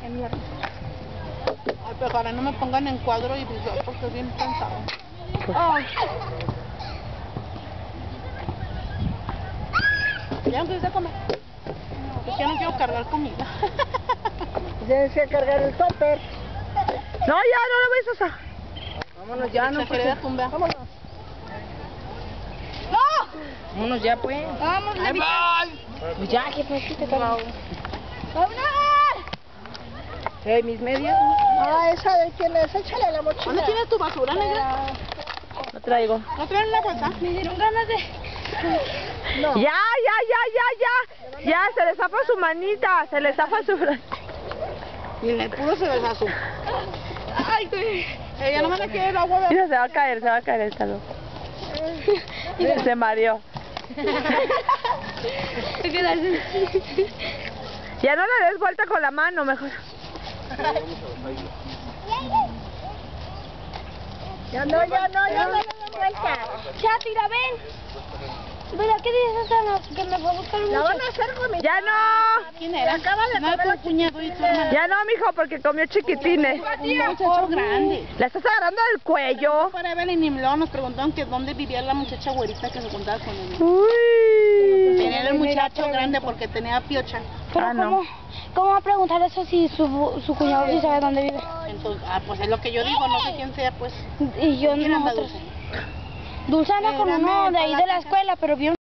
mierda. Ay, pero ahora no me pongan en cuadro y visual porque es bien cansado. Ay. Ya empieza a comer. Es que no quiero cargar comida. Tienes que cargar el topper. No, ya, no lo ves, o sea. Vámonos ya, no, Exageré de tumba. vámonos. ¡No! Vámonos ya, pues. ¡Vamos, Levi! Pues ya, que pues, te ¡Vámonos! mis medias. Ah, ¿esa de quién es? Échale a la mochila. ¿Dónde tienes tu basura, negra? No traigo. ¿No traen la bolsa? Me dieron ganas de... No. Ya, ya, se le zafa su manita, se le zafa su... Y en el puro se desazó. ¡Ay, güey! Ella no me la quiere el agua. Mira, se va a caer el calor. Se mareó. Ya no le des vuelta con la mano, mejor. Ya no le des vuelta. Ya, tira, ven. Mira, ¿qué dices, Ana? Que me fue a buscar un La van a hacer gomita. Ya no. ¿Quién era? Acaba de No, comer tu cuñado y tu hermana. Ya no, mijo, porque comió chiquitines. Un muchacho grande. La estás agarrando del cuello. Para Evelyn y luego nos preguntaron que dónde vivía la muchacha güerita que se juntaba con él. Uy. Tenía el muchacho grande porque tenía piocha. Pero Ah, no. ¿cómo va a preguntar eso si su cuñado sí sabe dónde vive? Entonces, pues es lo que yo digo, no sé quién sea, pues. Y yo ¿Quién anda no. dulce? Dulce anda con uno de ahí de la escuela, pero vio